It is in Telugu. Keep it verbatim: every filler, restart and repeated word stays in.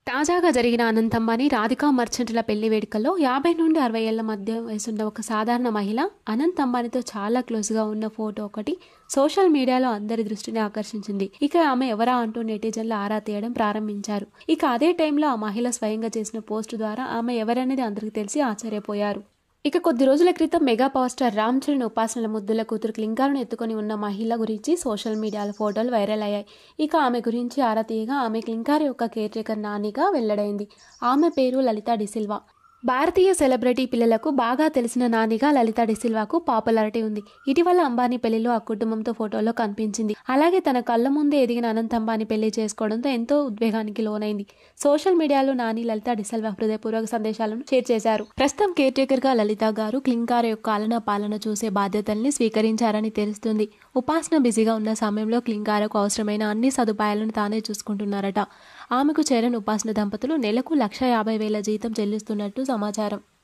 తాజాగా జరిగిన అనంత్ అంబానీ, రాధికా మర్చెంట్ల పెళ్లి వేడుకల్లో యాభై నుండి అరవై ఏళ్ల మధ్య వయసున్న ఒక సాధారణ మహిళ అనంత్ అంబానీతో చాలా క్లోజ్ గా ఉన్న ఫోటో ఒకటి సోషల్ మీడియాలో అందరి దృష్టిని ఆకర్షించింది. ఇక ఆమె ఎవరా అంటూ నెటిజన్లు ఆరా తీయడం ప్రారంభించారు. ఇక అదే టైంలో ఆ మహిళ స్వయంగా చేసిన పోస్టు ద్వారా ఆమె ఎవరనేది అందరికి తెలిసి ఆశ్చర్యపోయారు. ఇక కొద్ది రోజుల క్రితం mega power star Ram Charan ఉపాసనల ముద్దుల కూతురు క్లింకారును ఎత్తుకొని ఉన్న మహిళ గురించి సోషల్ మీడియాలో ఫోటోలు వైరల్ అయ్యాయి. ఇక ఆమె గురించి ఆరా తీయగా ఆమె క్లింకార్ యొక్క కేర్ టేకర్ నానిగా వెల్లడైంది. ఆమె పేరు లలితా డిసిల్వా. భారతీయ సెలబ్రిటీ పిల్లలకు బాగా తెలిసిన నానిగా లలితా డిసిల్వాకు పాపులారిటీ ఉంది. ఇటీవల అంబానీ పెళ్లిలో ఆ కుటుంబంతో ఫోటోలో కనిపించింది. అలాగే తన కళ్ళ ముందే ఎదిగిన అనంత్ అంబానీ పెళ్లి చేసుకోవడంతో ఎంతో ఉద్వేగానికి లోనైంది. సోషల్ మీడియాలో నాని లలితా డిసిల్వా హృదయపూర్వక సందేశాలను షేర్ చేశారు. ప్రస్తుతం కేర్ టేకర్ గా లలిత గారు క్లింకార్ యొక్క ఆలన పాలన చూసే బాధ్యతల్ని స్వీకరించారని తెలుస్తుంది. ఉపాసన బిజీగా ఉన్న సమయంలో క్లింకారకు అవసరమైన అన్ని సదుపాయాలను తానే చూసుకుంటున్నారట. ఆమెకు చరణ్, ఉపాసన దంపతులు నెలకు లక్ష యాభై వేల జీతం చెల్లిస్తున్నట్టు సమాచారం.